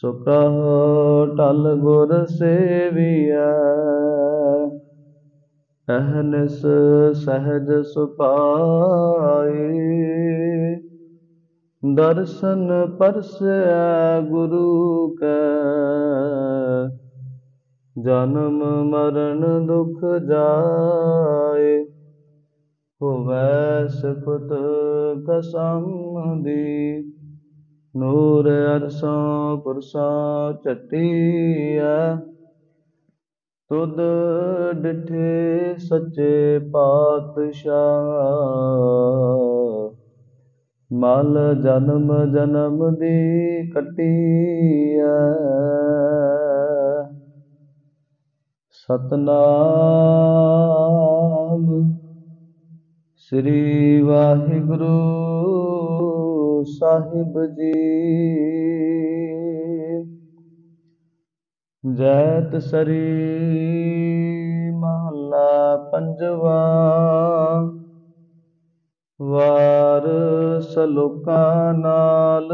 ਸੋ ਕਹੋ ਟਲ ਗੁਰ ਸੇਵੀਐ, ਅਹਨਿਸ ਸਹਿਜ ਸੁਭਾਏ। ਦਰਸ਼ਨ ਪਰਸੈ ਗੁਰੂ ਕੈ, ਜਨਮ ਮਰਨ ਦੁਖ ਜਾਏ। ਹੋਵੈ ਸਿਫਤ ਖਸਮ ਦੀ, ਨੂਰ ਅਰਸ਼ਾਂ ਪੁਰਸ਼ਾਂ ਝਟੀਐ। ਤੁਧ ਡਿਠੇ ਸੱਚੇ ਪਾਤਸ਼ਾਹ, ਮਲ ਜਨਮ ਜਨਮ ਦੀ ਕੱਟੀਐ। ਸਤਿਨਾਮ ਸ੍ਰੀ ਵਾਹਿਗੁਰੂ ਸਾਹਿਬ ਜੀ। ਜੈਤ ਸਰੀ ਮਹੱਲਾ ਪੰਜਵਾ। ਵਾਰ ਸਲੋਕਾਂ ਨਾਲ,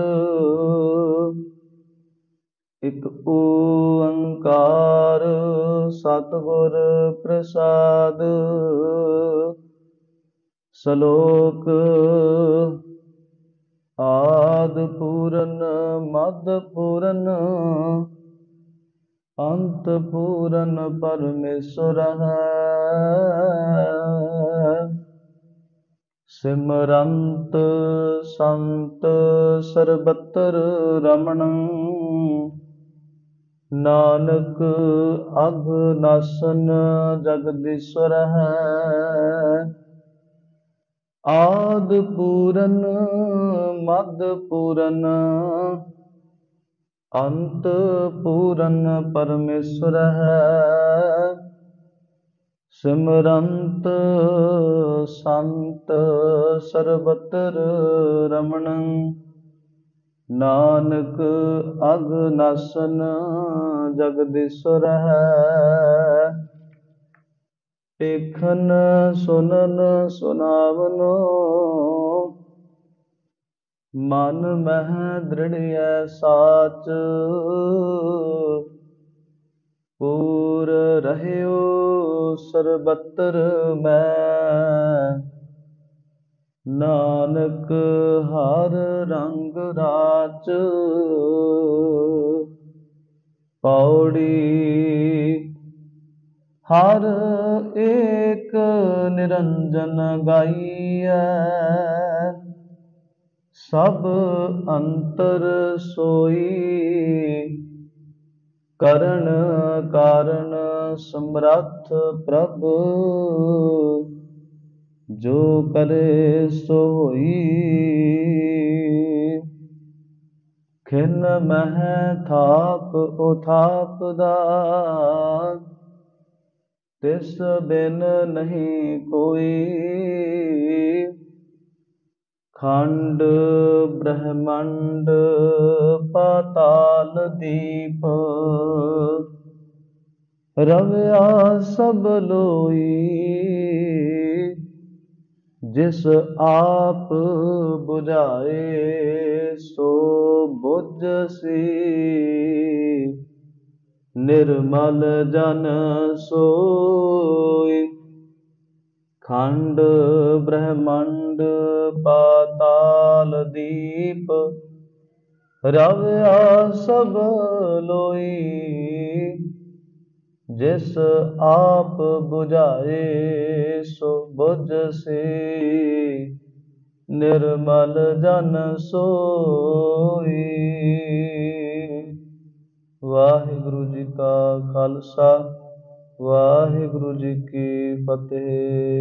ਇਕ ਓੰਕਾਰ ਸਤਿਗੁਰ ਪ੍ਰਸਾਦ। ਸਲੋਕ ਆਦਿ ਪੂਰਨ ਮੱਧ ਪੂਰਨ, ਅੰਤ ਪੂਰਨ ਪਰਮੇਸ਼ਰ ਹੈ। ਸਿਮਰੰਤ ਸੰਤ ਸਰਬਤਰ ਰਮਣ, ਨਾਨਕ ਅਘਨਾਸਨ ਜਗਦੀਸ਼ਵਰ ਹੈ। ਆਦਿ ਪੂਰਨ ਮੱਧ ਪੂਰਨ, ਅੰਤ ਪੂਰਨ ਪਰਮੇਸ਼ਰ ਹੈ। ਸਿਮਰੰਤ ਸੰਤ ਸਰਬਤਰ ਰਮਣ, ਨਾਨਕ ਅਘਨਾਸਨ ਜਗਦੀਸ਼ਵਰ ਹੈ। ਵੇਖਣ ਸੁਨਨ ਸੁਨਾਵਨੋ, ਮਨ ਮਹਿ ਦ੍ਰਿੜ੍ਹਯੈ ਸਾਚ। ਪੂਰ ਰਹਿਓ ਸਰਬਤਰ ਮੈਂ, ਨਾਨਕ ਹਰ ਰੰਗ ਰਾਚ। ਪੌੜੀ ਹਰ ਏਕ ਨਿਰੰਜਨ ਗਾਈਐ, ਸਭ ਅੰਤਰ ਸੋਈ। ਕਰਨ ਕਾਰਨ ਸਮਰੱਥ ਪ੍ਰਭ, ਜੋ ਕਰੇ ਸੋ ਹੋਈ। ਖਿਨ ਮਹਿ ਥਾਪ ਉਥਾਪ ਦਾ, ਤਿਸ ਬਿਨ ਨਹੀਂ ਕੋਈ। ਖੰਡ ਬ੍ਰਹਮੰਡ ਪਾਤਾਲ ਦੀਪ, ਰਵਿਆ ਸਭ ਲੋਈ। ਜਿਸ ਆਪ ਬੁਝਾਏ ਸੋ ਬੁਝਸੀ, ਨਿਰਮਲ ਜਨ ਸੋਈ। ਖੰਡ ਬ੍ਰਹਮੰਡ ਪਾਤਾਲ ਦੀਪ, ਰਵਿਆ ਸਭ ਲੋਈ। ਜਿਸ ਆਪ ਬੁਝਾਏ ਸੋ ਬੁਝਸੀ, ਨਿਰਮਲ ਜਨ ਸੋਈ। ਵਾਹਿਗੁਰੂ ਜੀ ਕਾ ਖਾਲਸਾ, ਵਾਹਿਗੁਰੂ ਜੀ ਕੀ ਫਤਿਹ।